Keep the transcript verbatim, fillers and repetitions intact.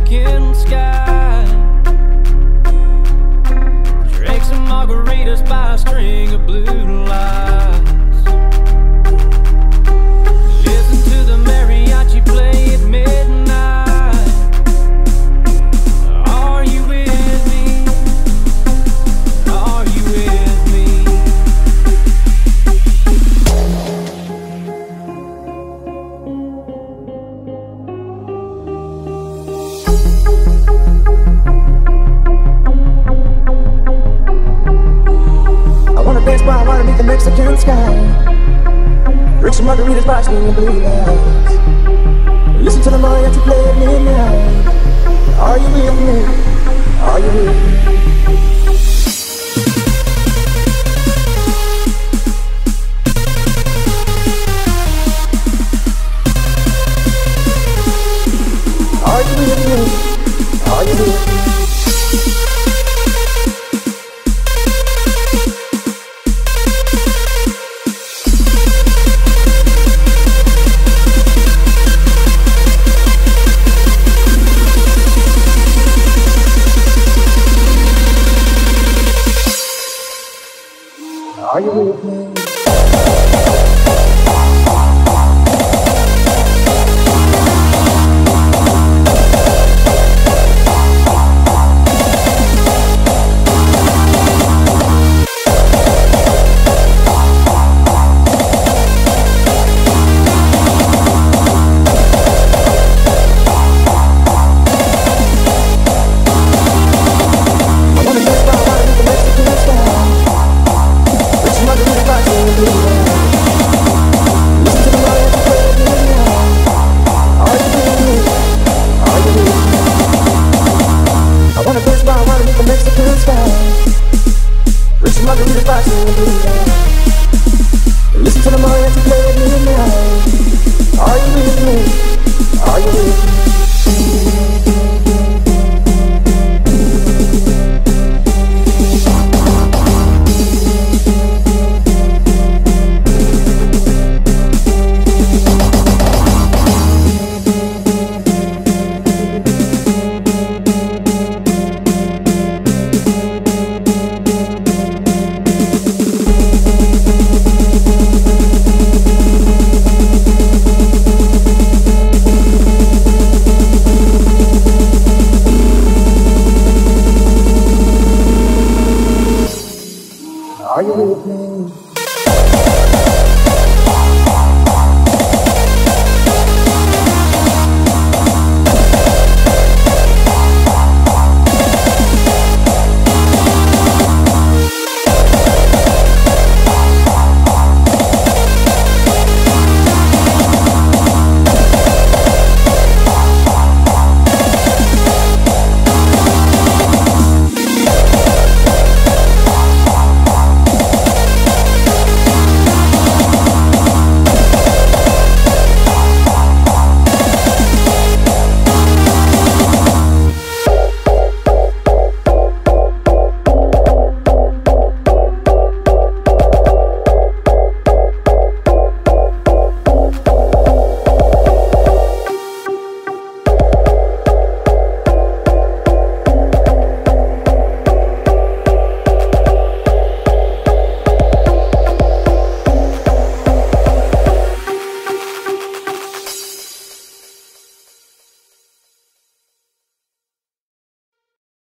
Mexican sky. Drank some margaritas by a string of blue lights. Listen to the mariachi play at midnight. Are you with me? Are you with me? I wanna dance by water beneath the Mexican sky. Drink some margaritas by swinging blue lights. Listen to the mariachi play at midnight. Are you with me? Are you with me? Are you with me? Are you with me? Are you with me? Mexican sky. Drink some margaritas by swinging blue lights. Listen to the mariachi play at midnight. Are you with me? Are you with me? Are you with me?